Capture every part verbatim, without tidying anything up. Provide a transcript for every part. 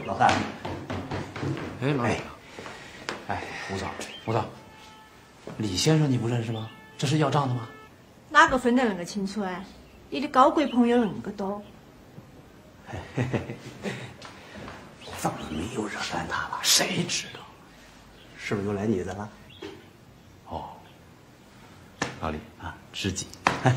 老范。 哎，老李。哎，吴总，吴总，李先生你不认识吗？这是要账的吗？ 哪个分得那么清楚啊？你的高贵朋友那么多。 嘿嘿嘿，早没有惹干他了， 谁知道？ 是不是又来女的了？ 哦，老李啊，知己。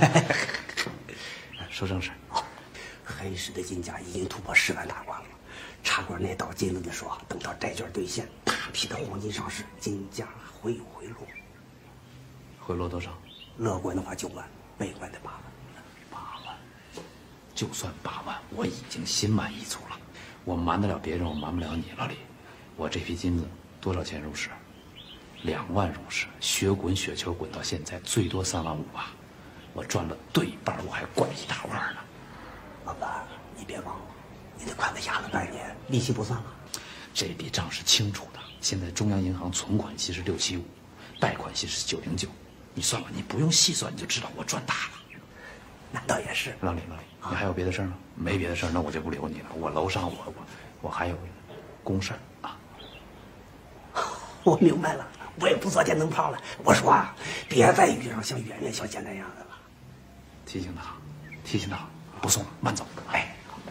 说正事。 黑市的金价已经突破十万大关了。茶馆那道结论的说，等到债券兑现，大批的黄金上市，金价会有回落。 回落多少？ 乐观的话九万，悲观的八万。 八万，就算八万，我已经心满意足了。我瞒得了别人，我瞒不了你，老李。我这批金子多少钱入市？两万入市，血滚雪球滚到现在，最多三万五吧。我赚了对半，我还管一大腕呢。 老板，你别忘了，你的款子压了半年，利息不算了。 这笔账是清楚的。现在中央银行存款息是六七五，贷款息是九零九。你算吧，你不用细算，你就知道我赚大了。 那倒也是。 老李，老李，你还有别的事儿吗？没别的事儿，那我就不留你了。我楼上我我我还有公事儿啊。 我明白了，我也不做电灯泡了。我说啊，别再遇上像圆圆小姐那样的了。 提醒他好，提醒他好，不送了，慢走。哎，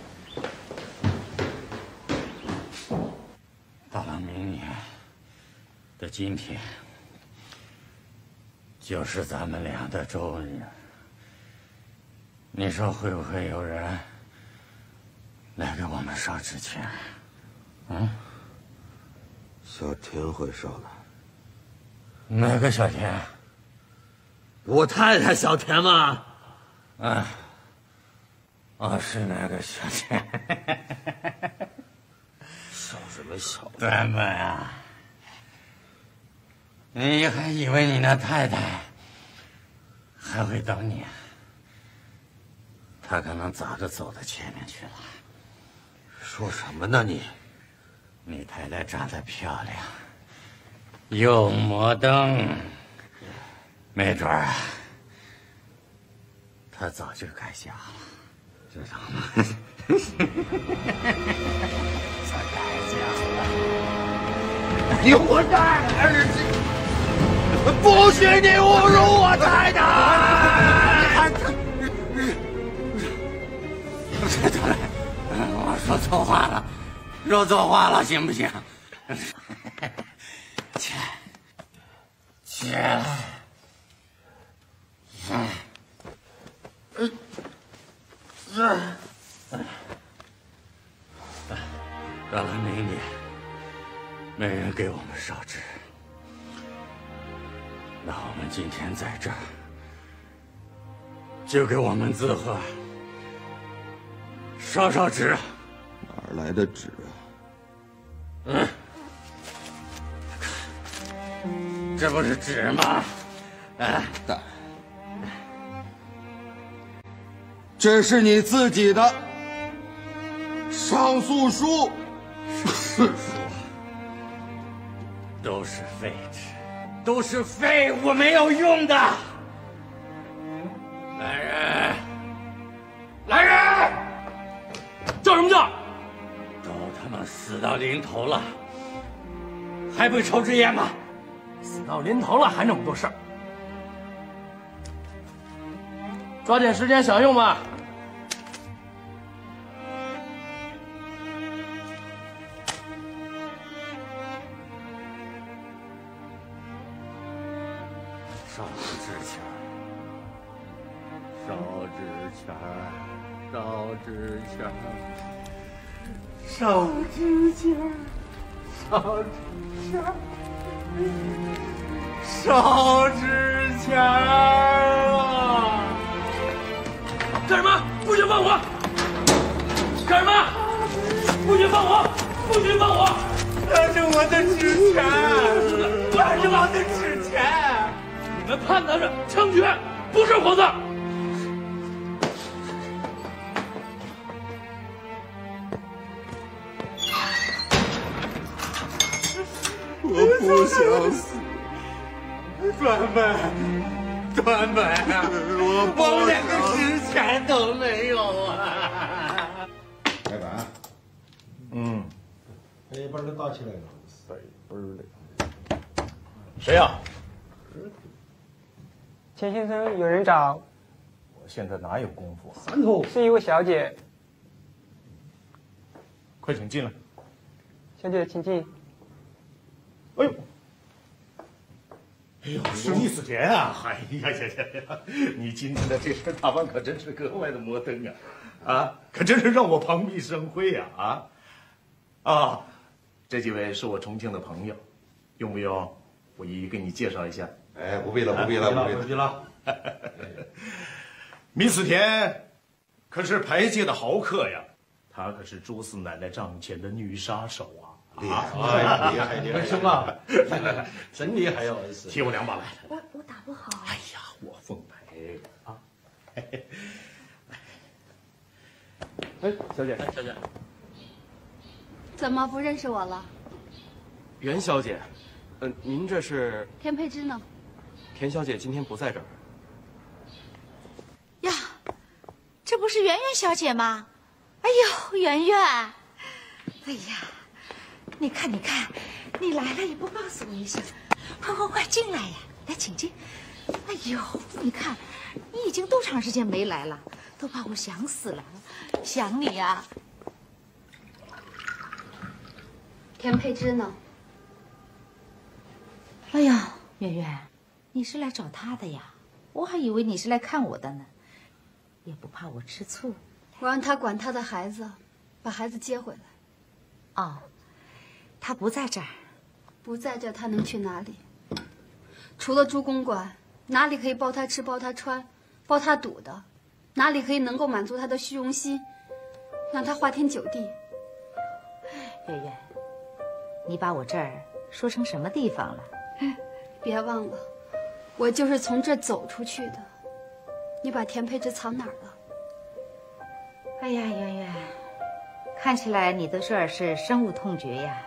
到了明年的今天，就是咱们俩的周日。你说会不会有人来给我们烧纸钱？嗯？ 小田会烧的。 哪个小田？ 我太太小田吗？ 啊，哦，是那个小田。 小什么小？ 短本啊！你还以为你那太太还会等你？她可能早就走到前面去了。 说什么呢你？ 你太太长得漂亮，又摩登，没准儿她早就该嫁了，知道吗？早该嫁了。 你混蛋！不许你侮辱我太太！ 得嘞，我说错话了，说错话了，行不行？去，去。嗯，嗯，嗯。到了明年，没人给我们烧纸，那我们今天在这儿，就给我们自个烧烧纸。 哪儿来的纸啊？ 嗯，这不是纸吗？哎， 蛋，这是你自己的上诉书。 上诉书都是废纸，都是废物，没有用的。来人，来人！叫什么叫？都他妈死到临头了，还不抽支烟吗？ 死到临头了还那么多事儿，抓紧时间享用吧。 烧纸钱儿，烧纸钱儿，烧纸钱儿，烧纸钱儿，烧纸钱儿，烧纸钱儿啊！ 干什么？不许放火！干什么？不许放火！不许放火！ 那是我的纸钱，那是我的纸钱。 你们判的是枪决，不是火葬。 我不想死， 短本，短本啊！ 我我们连个纸钱都没有啊！ 白板， 嗯， 的打起来了。 塞本儿的。谁呀？ 钱先生，有人找。 我现在哪有功夫？ 三头是一位小姐。 快请进来。 小姐，请进。 哎呦！哎呦，是密斯田啊！哎呀呀呀呀！你今天的这身打扮可真是格外的摩登啊！啊，可真是让我蓬荜生辉呀！啊啊！这几位是我重庆的朋友，用不用我一一给你介绍一下？ 哎，不必了，不必了，不必了。 密斯田可是牌界的豪客呀，他可是朱四奶奶帐前的女杀手啊！ 厉害，厉害，厉害！ 文兄啊，真厉害呀，文师。 替我两把来。 我我打不好。 哎呀，我奉陪啊！ 哎，小姐， 小姐， 怎么不认识我了？ 袁小姐，嗯、呃，您这是？ 田佩芝呢？ 田小姐今天不在这儿。 呀，这不是圆圆小姐吗？哎呦，圆圆！哎呀，你看，你看，你来了也不告诉我一声，快快快进来呀！来，请进。哎呦，你看，你已经多长时间没来了，都把我想死了，想你呀。 田佩芝呢？ 哎呀，圆圆，你是来找她的呀？我还以为你是来看我的呢，也不怕我吃醋。 我让他管他的孩子，把孩子接回来。 哦，他不在这儿。 不在这儿，他能去哪里？除了朱公馆，哪里可以包他吃、包他穿、包他赌的？哪里可以能够满足他的虚荣心，让他花天酒地？ 圆圆，你把我这儿说成什么地方了？ 别忘了，我就是从这儿走出去的。你把田佩芝藏哪儿了？ 哎呀，圆圆，看起来你对这儿是深恶痛绝呀。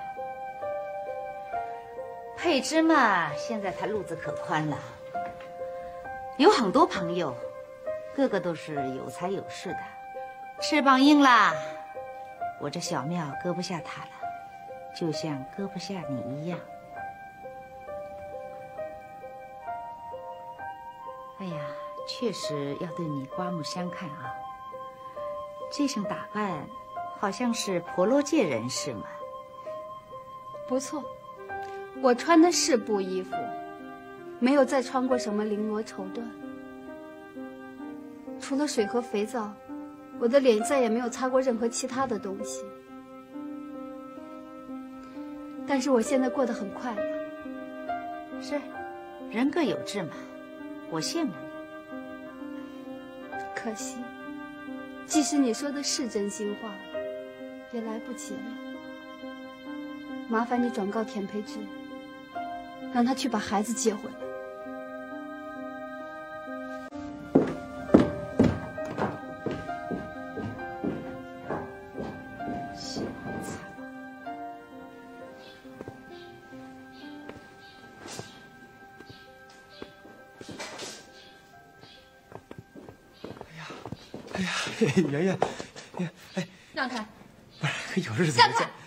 佩芝嘛，现在她路子可宽了，有很多朋友，个个都是有财有势的，翅膀硬了，我这小庙搁不下她了，就像搁不下你一样。哎呀，确实要对你刮目相看啊！这身打扮，好像是婆罗界人士嘛。 不错，我穿的是布衣服，没有再穿过什么绫罗绸缎。除了水和肥皂，我的脸再也没有擦过任何其他的东西。但是我现在过得很快乐。 是，人各有志嘛，我羡慕你。 可惜，即使你说的是真心话，也来不及了。麻烦你转告田培之，让他去把孩子接回来。 圆圆，哎， 让开！ 不是，有日子让开！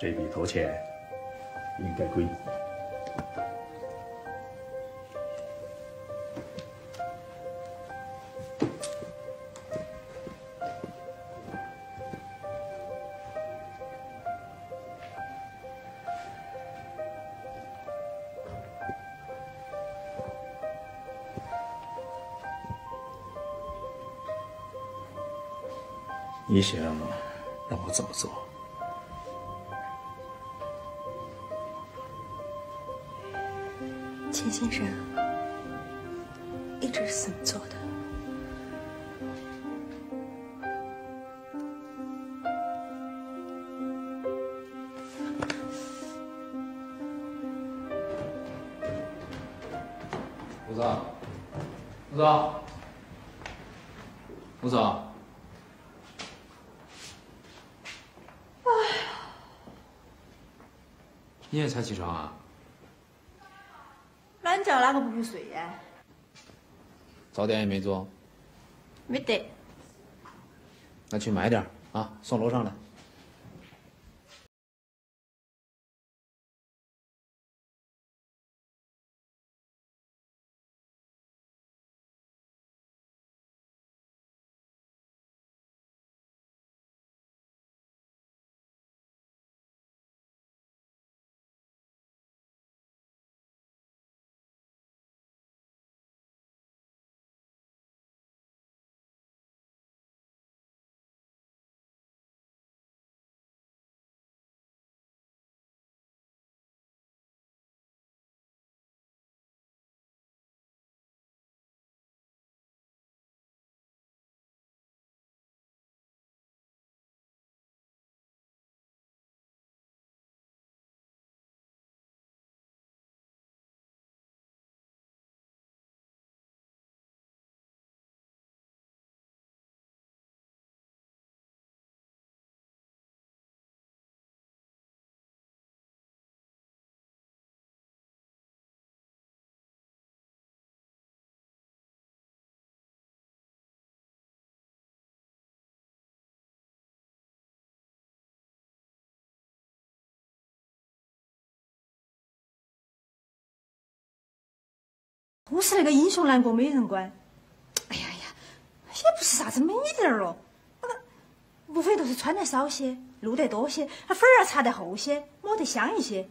这笔头钱应该归你。你想让我怎么做？ 钱先生一直是这么做的。 吴总，吴总，吴总。你也才起床啊？ 懒觉哪个不会睡呀？ 早点也没做。 没得。 那去买点啊，送楼上来。 都是那个英雄难过美人关。哎呀呀，也不是啥子美点儿咯，那个无非都是穿得少些，露得多些，粉儿擦得厚些，抹得香一些。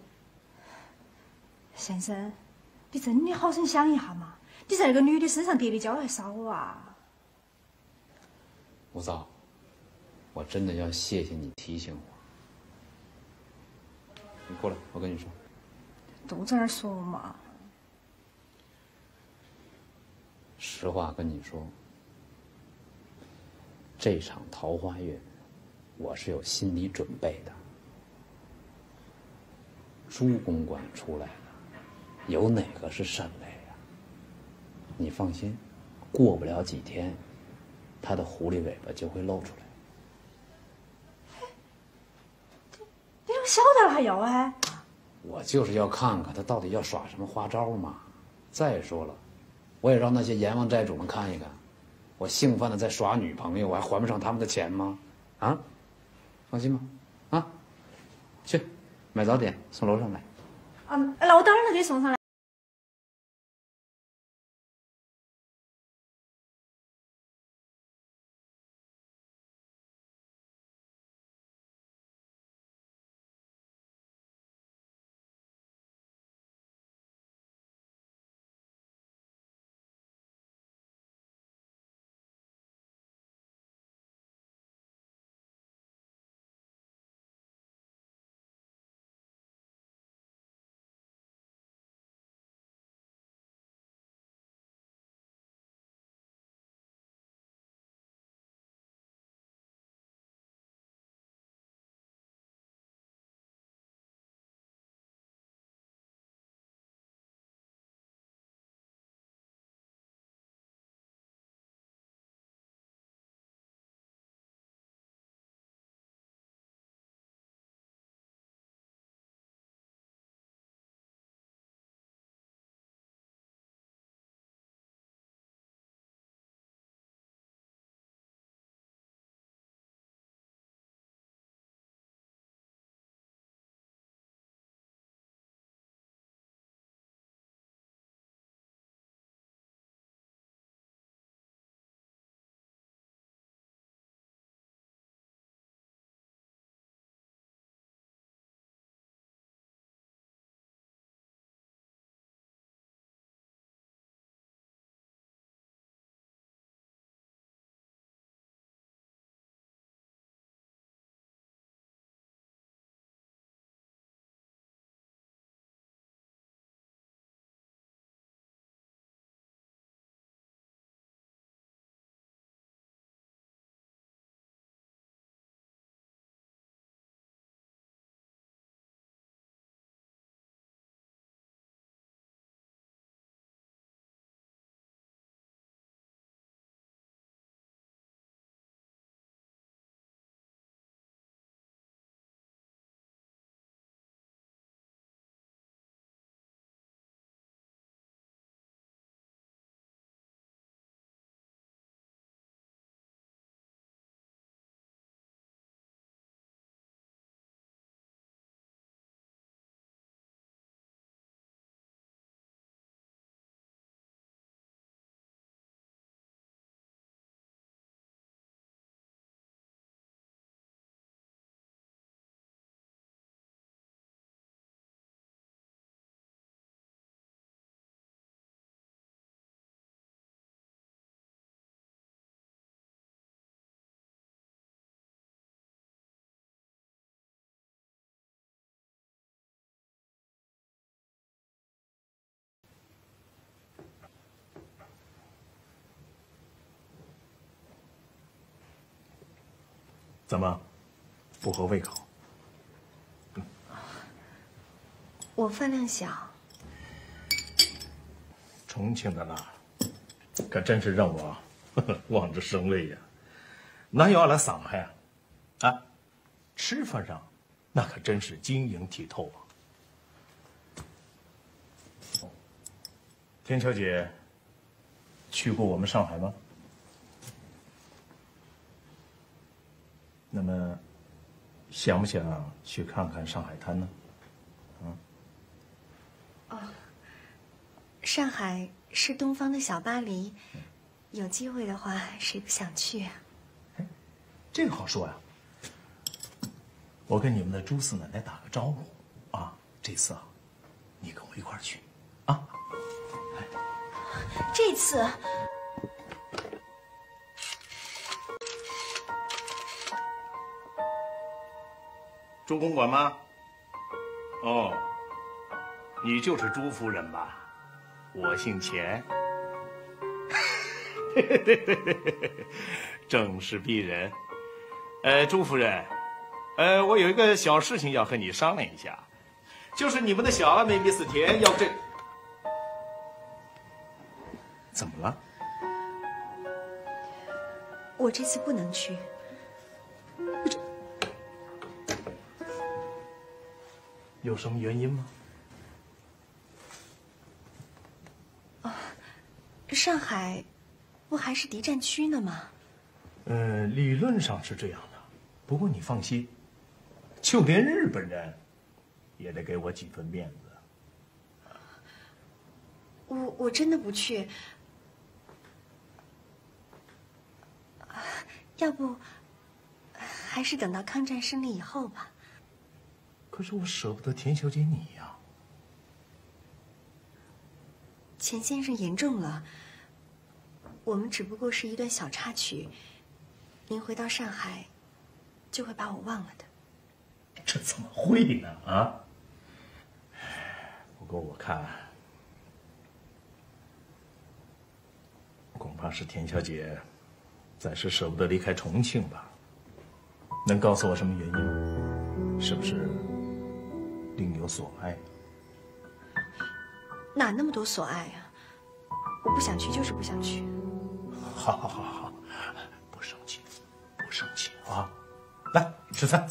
先生，你真的好生想一下嘛！你在那个女的身上跌的跤还少啊！ 吴总，我真的要谢谢你提醒我。你过来，我跟你说。 都在那儿说嘛。 实话跟你说，这场桃花运，我是有心理准备的。朱公关出来了，有哪个是善类呀？你放心，过不了几天，他的狐狸尾巴就会露出来。 你都晓得了还要啊？ 我就是要看看他到底要耍什么花招嘛。再说了。我也让那些阎王债主们看一看，我兴奋的在耍女朋友，我还还不上他们的钱吗？啊，放心吧，啊，去买早点送楼上来。 嗯，那我等会儿就给你送上来。 怎么，不合胃口？ 嗯、我分量小。 重庆的辣，可真是让我呵呵望着生畏呀！那要来上海啊，啊，吃饭上那可真是晶莹剔透啊。田小姐去过我们上海吗？那么，想不想去看看上海滩呢？嗯。 哦，上海是东方的小巴黎，有机会的话，谁不想去啊？ 哎，这个好说呀。我跟你们的朱四奶奶打个招呼，啊，这次啊，你跟我一块儿去，啊。 这次。 朱公馆吗？哦，你就是朱夫人吧？我姓钱。正是鄙人。呃，朱夫人，呃，我有一个小事情要和你商量一下，就是你们的小阿妹 Miss 田要这……怎么了？ 我这次不能去。 有什么原因吗？ 哦，上海不还是敌占区呢吗？ 嗯，理论上是这样的，不过你放心，就连日本人也得给我几分面子。 我我真的不去。要不，还是等到抗战胜利以后吧。 可是我舍不得田小姐你呀。 钱先生言重了，我们只不过是一段小插曲，您回到上海，就会把我忘了的。 这怎么会呢？啊！不过我看，恐怕是田小姐暂时舍不得离开重庆吧。能告诉我什么原因吗？是不是另有所爱？ 哪那么多所爱啊！我不想去就是不想去。 好，好，好，好，不生气，不生气啊！来吃菜。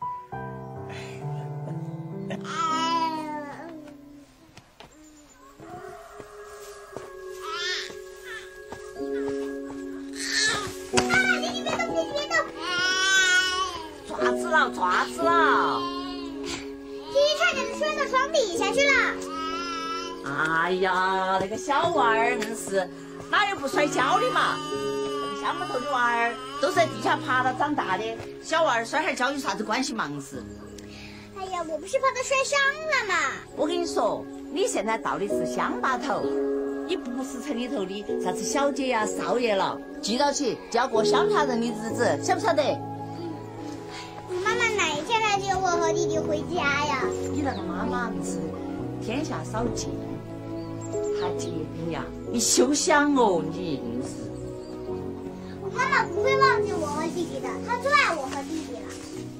爪子了，爪子了！ 鸡差点摔到床底下去了。 哎呀，那个小娃儿硬是哪有不摔跤的嘛？那个乡木头的娃儿都是在地下爬到长大的，小娃儿摔下跤有啥子关系嘛？硬是。 哎呀，我不是怕他摔伤了嘛。 我跟你说，你现在到的是乡坝头，你不是城里头的啥子小姐呀、少爷了。记到起，就要过乡下人的日子，晓不晓得？ 妈妈哪一天来接我和弟弟回家呀？ 你那个妈妈是天下少见，她接你呀，你休想哦，你硬是。 我妈妈不会忘记我和弟弟的，她最爱我和弟弟了。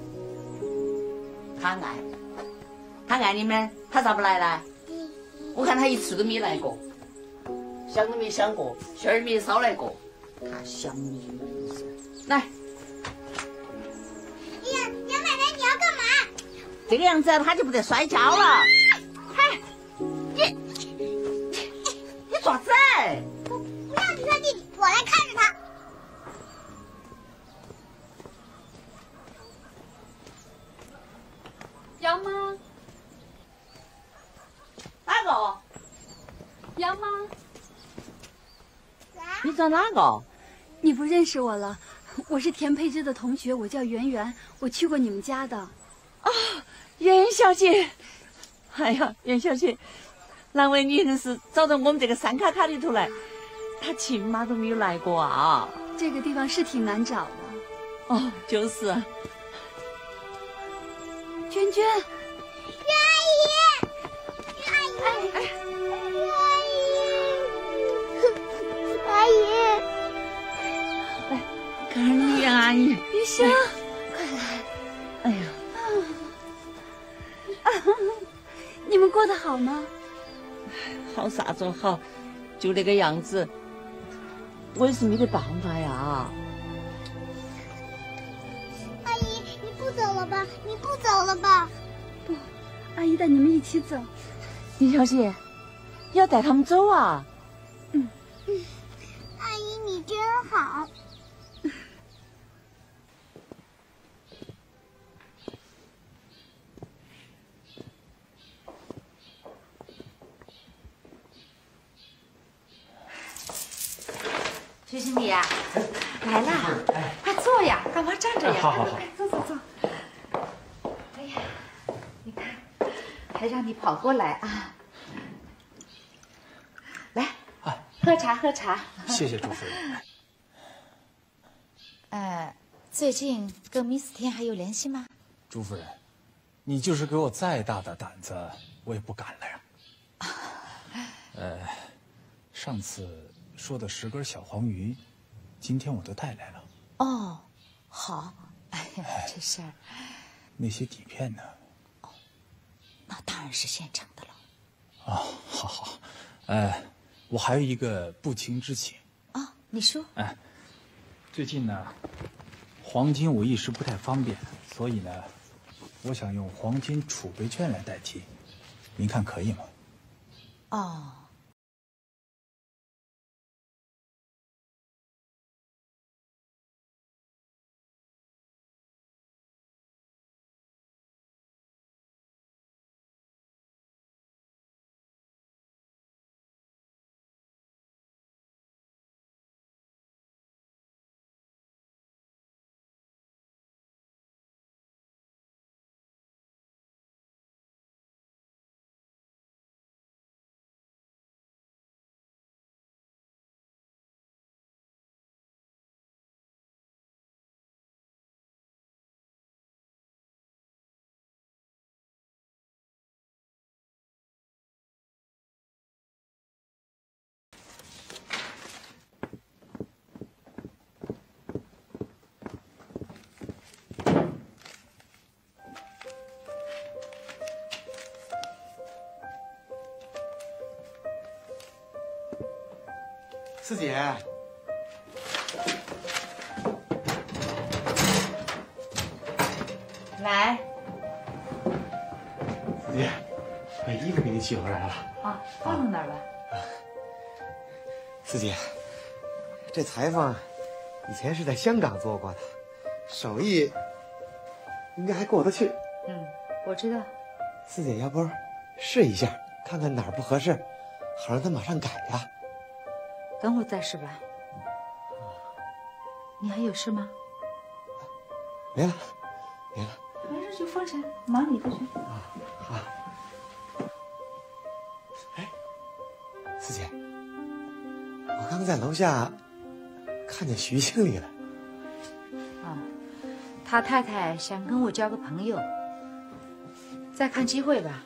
她爱，她爱你们，她咋不来呢？我看她一次都没来过，想都没想过，馅儿没捎来过，她想你来。这个样子他就不得摔跤了。嗨，你你你爪子！ 我不要去他弟弟，我来看着他。 杨妈， 哪个？ 杨妈， 你找哪个？ 你不认识我了？我是田佩芝的同学，我叫圆圆，我去过你们家的。 啊。袁小姐，哎呀，袁小姐，难为你硬是找到我们这个山卡卡里头来，他亲妈都没有来过啊。 这个地方是挺难找的。 哦，就是。 娟娟， 袁阿姨，袁阿姨，哎，袁阿姨， 来，看看你袁阿姨， 玉香，快你们过得好吗？ 好啥种好，就那个样子，我也是没得办法呀。 阿姨，你不走了吧？你不走了吧？ 不，阿姨带你们一起走。 林小姐，要带他们走啊？ 嗯嗯，阿姨你真好。 徐经理呀，来了，快坐呀，干嘛站着呀？ 好好好， 坐坐坐。哎呀，你看，还让你跑过来啊！来，喝茶喝茶。 谢谢朱夫人。 呃，最近跟米思天还有联系吗？ 朱夫人，你就是给我再大的胆子，我也不敢了呀。呃，上次说的十根小黄鱼，今天我都带来了。 哦，好。哎呀，这事儿。 那些底片呢？ 哦，那当然是现成的了。 哦，好好。呃，我还有一个不情之请。 啊、哦，你说。 哎，最近呢，黄金我一时不太方便，所以呢，我想用黄金储备券来代替，您看可以吗？ 哦。 四姐， 来。 四姐，把衣服给你取回来了。 啊，放到那儿吧。 四姐，这裁缝以前是在香港做过的，手艺应该还过得去。 嗯，我知道。 四姐，要不试一下，看看哪儿不合适，好让他马上改呀。 等会儿再试吧。你还有事吗？ 没了，没了。 没事就放下，忙你的去。 啊，好。哎，四姐，我刚在楼下看见徐经理了。 啊，他太太想跟我交个朋友，再看机会吧。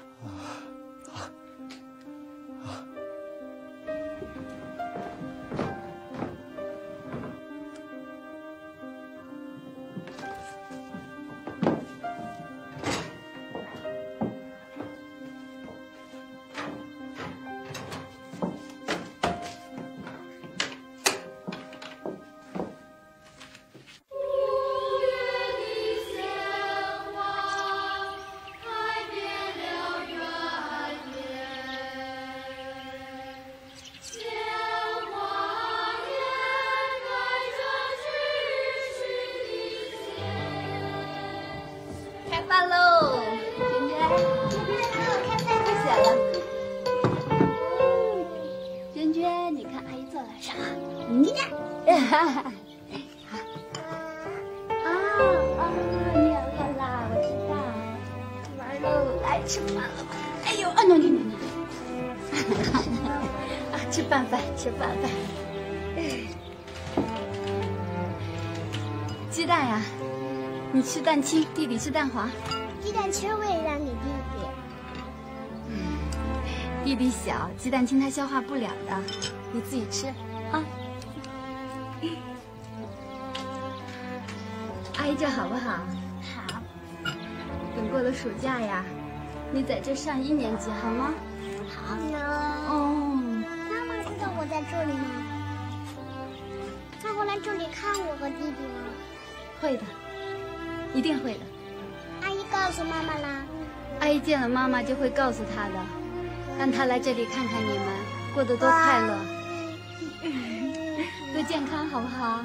吃饭饭。鸡蛋呀，你吃蛋清，弟弟吃蛋黄。 鸡蛋清我也让你弟弟。 嗯，弟弟小，鸡蛋清他消化不了的，你自己吃啊。阿姨这好不好？ 好。 等过了暑假呀， 你在这上一年级好吗？ 好。 哦。 妈妈知道我在这里吗？她会来这里看我和弟弟吗？ 会的，一定会的。 阿姨告诉妈妈啦。 阿姨见了妈妈就会告诉她的，让她来这里看看你们过得多快乐，多健康，好不好？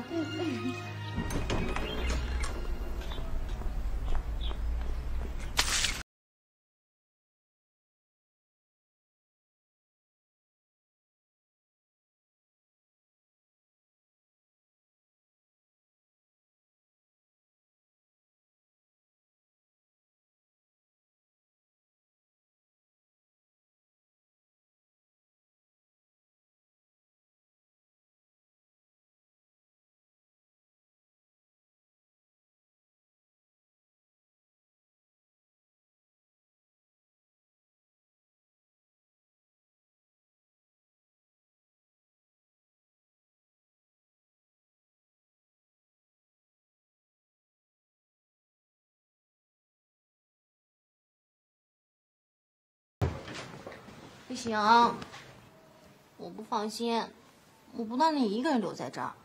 不行，我不放心，我不能你一个人留在这儿。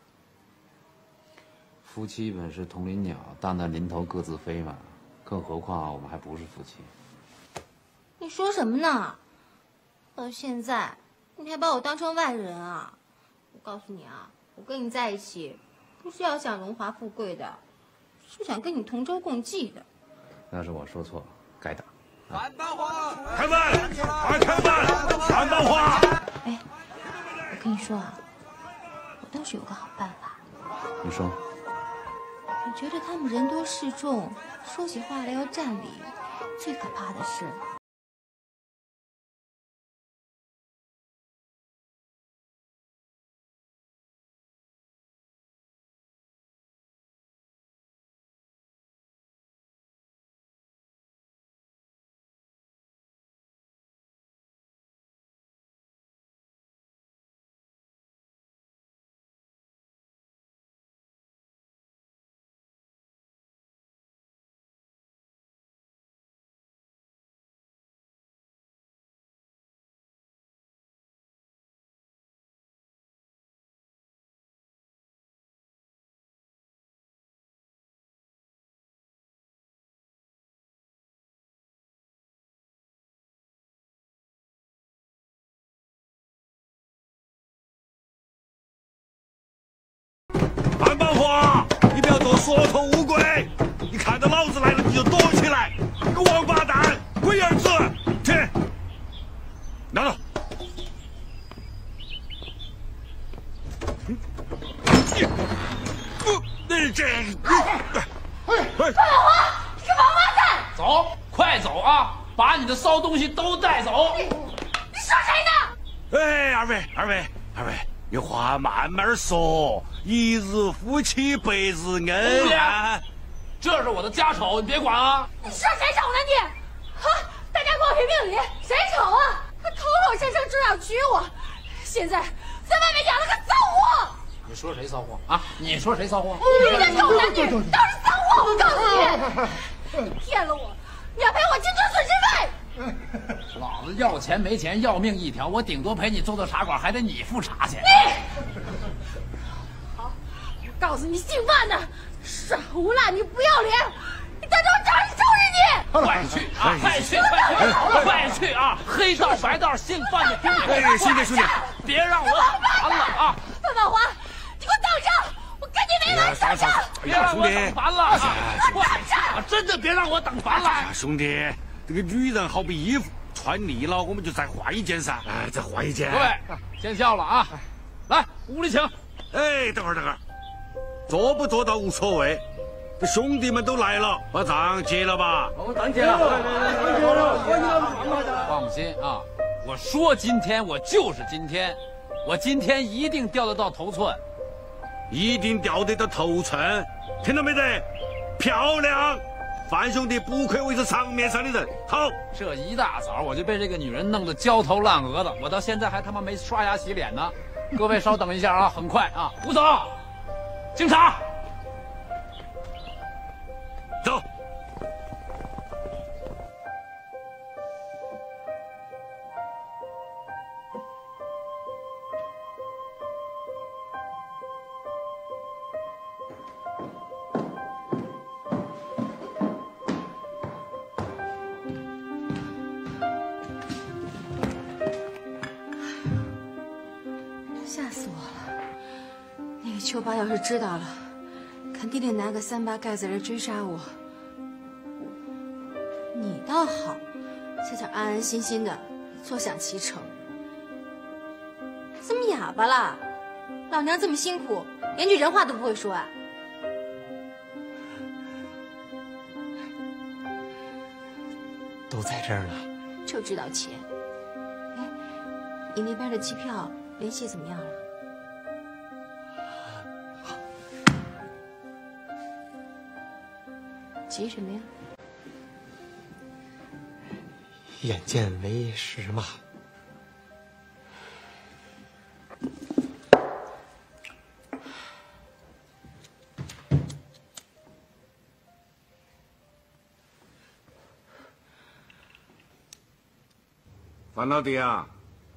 夫妻本是同林鸟，但那林头各自飞嘛。更何况我们还不是夫妻。 你说什么呢？到现在你还把我当成外人啊！我告诉你啊，我跟你在一起，不是要想荣华富贵的，是想跟你同舟共济的。 那是我说错了，该打。 三瓣花，开门！快开门！三瓣花。 哎，我跟你说啊，我倒是有个好办法。 你说。 我觉得他们人多势众，说起话来要占理，最可怕的是。 三瓣花，你不要做缩头乌龟！你看到老子来了你就躲起来！个王八蛋，龟儿子，停！拿着。你这…… 哎，范老花，你个王八蛋！ 走，快走啊！把你的骚东西都带走！ 你你说谁呢？哎，二位，二位，二位。你话慢慢说，一日夫妻百日恩啊！ 这是我的家丑，你别管啊！ 你说谁丑呢你？啊！大家给我评评理，谁丑啊？他口口声声说要娶我，现在在外面养了个骚货！ 你说谁骚货啊？你说谁骚货？ 你这狗男女都是骚货！我告诉你，你骗了我，你要赔我精神损失费！ 老子要钱没钱，要命一条，我顶多陪你坐坐茶馆，还得你付茶钱。 你好，我告诉你，姓范的耍胡烂，你不要脸，你等着我找人收拾你！ 快去啊！快去！快去！快去啊！黑道白道姓范的， 哎，兄弟兄弟， 别让我烦了啊！ 范宝华，你给我等着，我跟你没完！等着！ 别让我等烦了啊！快！真的别让我等烦了！ 兄弟。这个女人好比衣服，穿腻了我们就再换一件噻。哎，再换一件。 各位，见笑了啊！来，屋里请。 哎，等会儿等会儿，做不做到无所谓。这兄弟们都来了，把账结了吧？ 我账结了。 放心啊，我说今天我就是今天，我今天一定钓得到头寸， 一定钓得到头寸，听到没得？漂亮！范兄弟不愧为是场面上的人，好。 这一大早我就被这个女人弄得焦头烂额的，我到现在还他妈没刷牙洗脸呢。各位稍等一下啊，很快啊。 吴总，警察， 走。 秋爸要是知道了，肯定得拿个三八盖子来追杀我。你倒好，在这安安心心的坐享其成。怎么哑巴了？老娘这么辛苦，连句人话都不会说啊！ 都在这儿呢， 就知道钱。哎，你那边的机票联系怎么样了？急什么呀？ 眼见为实嘛。 范老弟啊，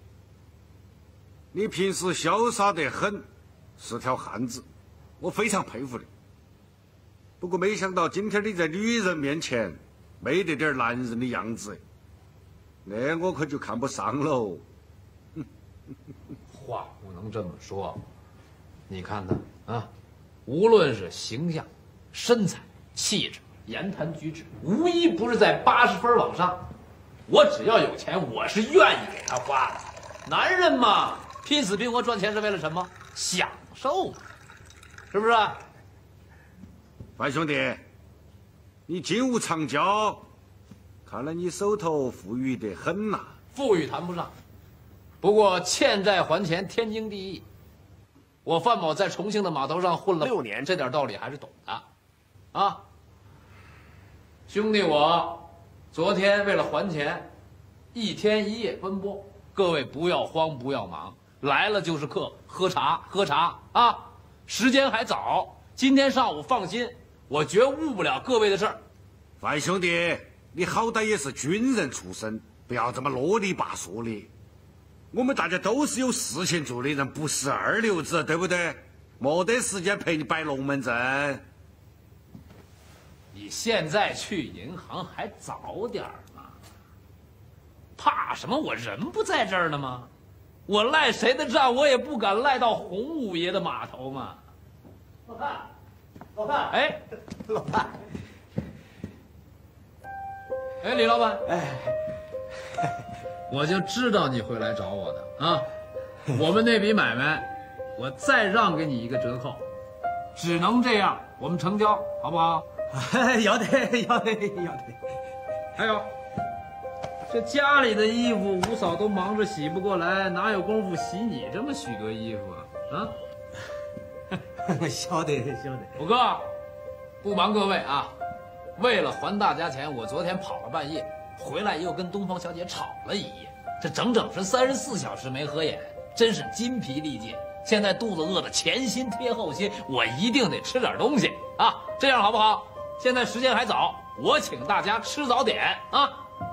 你平时潇洒得很，是条汉子，我非常佩服你。不过没想到今天你在女人面前没得点男人的样子，那我可就看不上喽。 话不能这么说，你看他啊，无论是形象、身材、气质、言谈举止，无一不是在八十分往上。我只要有钱，我是愿意给他花的。男人嘛，拼死拼活赚钱是为了什么？享受嘛，是不是？ 范兄弟，你金屋藏娇，看来你手头富裕得很呐、啊。 富裕谈不上，不过欠债还钱天经地义。我范某在重庆的码头上混了六年，这点道理还是懂的。啊，兄弟我。昨天为了还钱，一天一夜奔波。各位不要慌，不要忙，来了就是客，喝茶喝茶啊！时间还早，今天上午放心，我绝误不了各位的事儿。 范兄弟，你好歹也是军人出身，不要这么啰里吧嗦的。我们大家都是有事情做的人，不是二流子，对不对？没得时间陪你摆龙门阵。 你现在去银行还早点嘛？怕什么？我人不在这儿呢吗？我赖谁的账，我也不敢赖到洪五爷的码头嘛。老范，老范，哎， 老范， 哎，李老板，哎，我就知道你会来找我的啊！我们那笔买卖，我再让给你一个折扣，只能这样，我们成交，好不好？ 要得，要得，要得。 还有，这家里的衣服，五嫂都忙着洗不过来，哪有功夫洗你这么许多衣服啊？啊， 晓得，晓得。 五哥，不瞒各位啊，为了还大家钱，我昨天跑了半夜，回来又跟东方小姐吵了一夜，这整整是三十四小时没合眼，真是筋疲力尽。现在肚子饿得前心贴后心，我一定得吃点东西啊！这样好不好？现在时间还早，我请大家吃早点啊！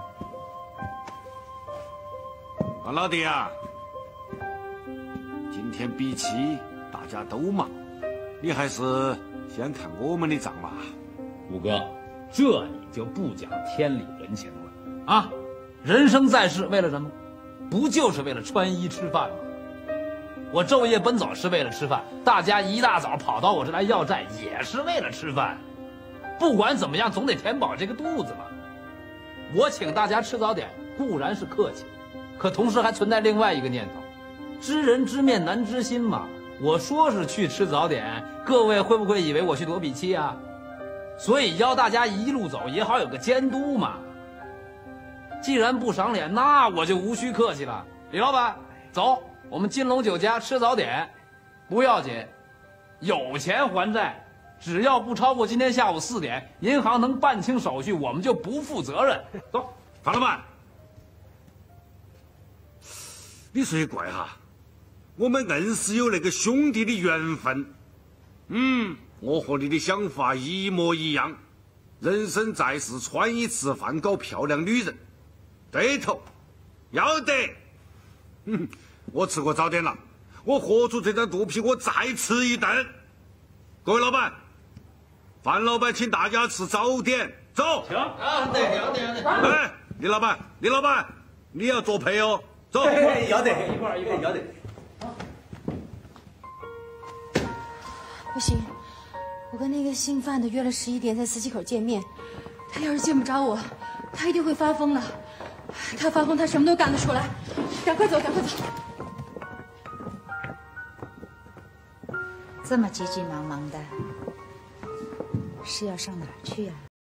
啊，老弟啊，今天比起大家都忙，你还是先看我们的账吧。 五哥，这你就不讲天理人情了啊！人生在世为了什么？不就是为了穿衣吃饭吗？我昼夜奔走是为了吃饭，大家一大早跑到我这来要债也是为了吃饭。不管怎么样，总得填饱这个肚子嘛。我请大家吃早点固然是客气，可同时还存在另外一个念头，知人知面难知心嘛。我说是去吃早点，各位会不会以为我去躲比妻啊？所以邀大家一路走也好有个监督嘛。既然不赏脸，那我就无需客气了。李老板，走，我们金龙酒家吃早点，不要紧，有钱还债。只要不超过今天下午四点，银行能办清手续，我们就不负责任。走， 范老板，你说也怪哈，我们硬是有那个兄弟的缘分。嗯，我和你的想法一模一样。人生在世，穿衣吃饭，搞漂亮女人，对头，要得。嗯，我吃过早点了，我活出这张肚皮，我再吃一顿。各位老板。范老板请大家吃早点，走。 行啊，对，要得要得。 哎，李老板，李老板，你要作陪哦，走。 要得，一块儿一块儿要得。 不行，我跟那个姓范的约了十一点在磁器口见面，他要是见不着我，他一定会发疯了。他发疯，他什么都干得出来。赶快走，赶快走。 这么急急忙忙的，是要上哪儿去啊？